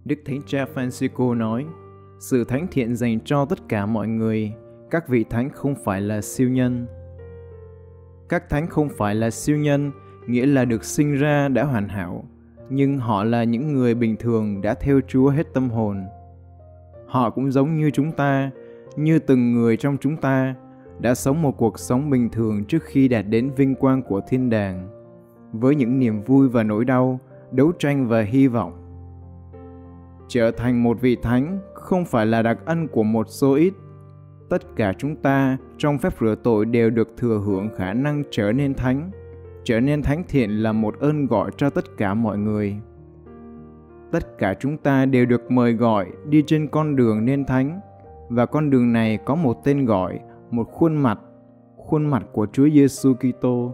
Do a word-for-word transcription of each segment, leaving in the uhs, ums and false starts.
Đức Thánh Cha Francisco nói, sự thánh thiện dành cho tất cả mọi người. Các vị thánh không phải là siêu nhân. Các thánh không phải là siêu nhân, nghĩa là được sinh ra đã hoàn hảo, nhưng họ là những người bình thường đã theo Chúa hết tâm hồn. Họ cũng giống như chúng ta, như từng người trong chúng ta, đã sống một cuộc sống bình thường trước khi đạt đến vinh quang của thiên đàng, với những niềm vui và nỗi đau, đấu tranh và hy vọng. Trở thành một vị thánh không phải là đặc ân của một số ít. Tất cả chúng ta trong phép rửa tội đều được thừa hưởng khả năng trở nên thánh. Trở nên thánh thiện là một ơn gọi cho tất cả mọi người. Tất cả chúng ta đều được mời gọi đi trên con đường nên thánh, và con đường này có một tên gọi, một khuôn mặt, khuôn mặt của Chúa Giêsu Kitô.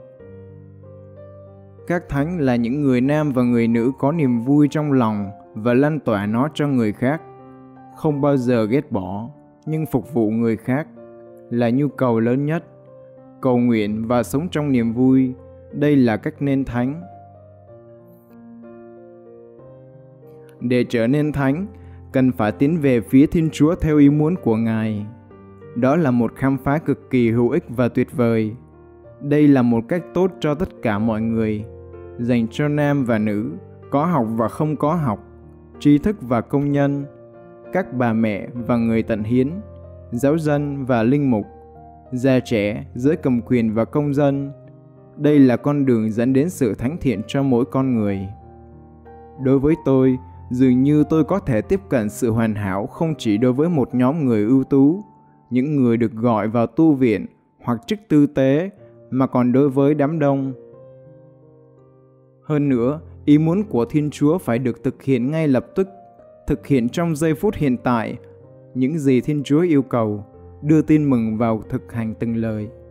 Các thánh là những người nam và người nữ có niềm vui trong lòng và lan tỏa nó cho người khác, không bao giờ ghét bỏ, nhưng phục vụ người khác là nhu cầu lớn nhất. Cầu nguyện và sống trong niềm vui, đây là cách nên thánh. Để trở nên thánh, cần phải tiến về phía Thiên Chúa theo ý muốn của Ngài. Đó là một khám phá cực kỳ hữu ích và tuyệt vời. Đây là một cách tốt cho tất cả mọi người, dành cho nam và nữ, có học và không có học, trí thức và công nhân, các bà mẹ và người tận hiến, giáo dân và linh mục, già trẻ, giới cầm quyền và công dân. Đây là con đường dẫn đến sự thánh thiện cho mỗi con người. Đối với tôi, dường như tôi có thể tiếp cận sự hoàn hảo không chỉ đối với một nhóm người ưu tú, những người được gọi vào tu viện hoặc chức tư tế, mà còn đối với đám đông. Hơn nữa, ý muốn của Thiên Chúa phải được thực hiện ngay lập tức, thực hiện trong giây phút hiện tại, những gì Thiên Chúa yêu cầu, đưa tin mừng vào thực hành từng lời.